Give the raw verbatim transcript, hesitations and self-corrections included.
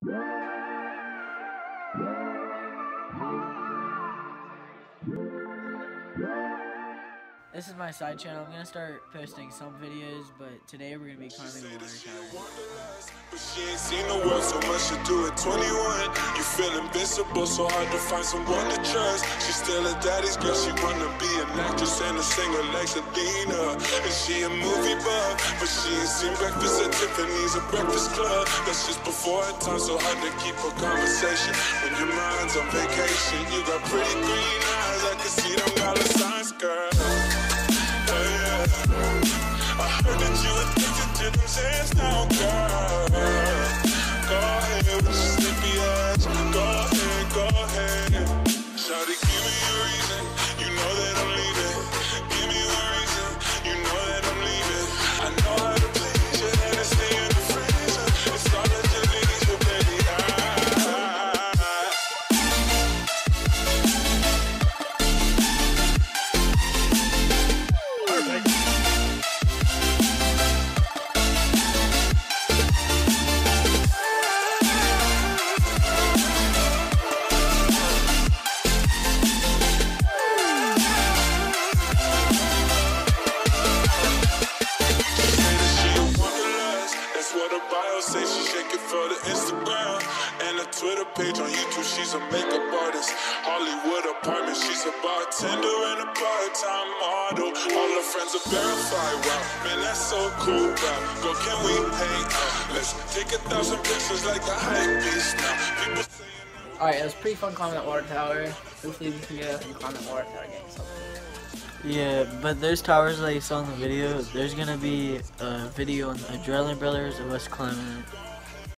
This is my side channel. I'm gonna start posting some videos, but today we're gonna be climbing the water tower. But she ain't seen the world so much to do at twenty-one. You feel invincible, so hard to find someone to trust. She's still a daddy's girl, she wanna be an actress and a singer like Selena. And she a movie buff, but she ain't seen Breakfast at Tiffany's or Breakfast Club. That's just before her time, so hard to keep a conversation when your mind's on vacation. You got pretty green eyes, I can see them dollar signs, girl. I heard that you addicted to them sands now, girl. Go ahead with your sleepy ass. Go ahead, go ahead. Shawty, give me a reason. You know that I'm leaving. Give me a reason. You know that I'm leaving. I know how to please you and to stay in the freezer. It's all that you need, you baby. Perfect. Say she shake it for the Instagram and a Twitter page on YouTube. She's a makeup artist, Hollywood apartment. She's a bartender and a part-time model. All her friends are verified. Wow, man, that's so cool. Wow, girl, can we hang out? Let's take a thousand pictures like a hype beast now. People saying. Alright, it was pretty fun climbing that water tower. Hopefully we can go and climb that water tower again. So. Yeah, but those towers that you saw in the video, there's gonna be a video on Adrenaline Brothers of us climbing it.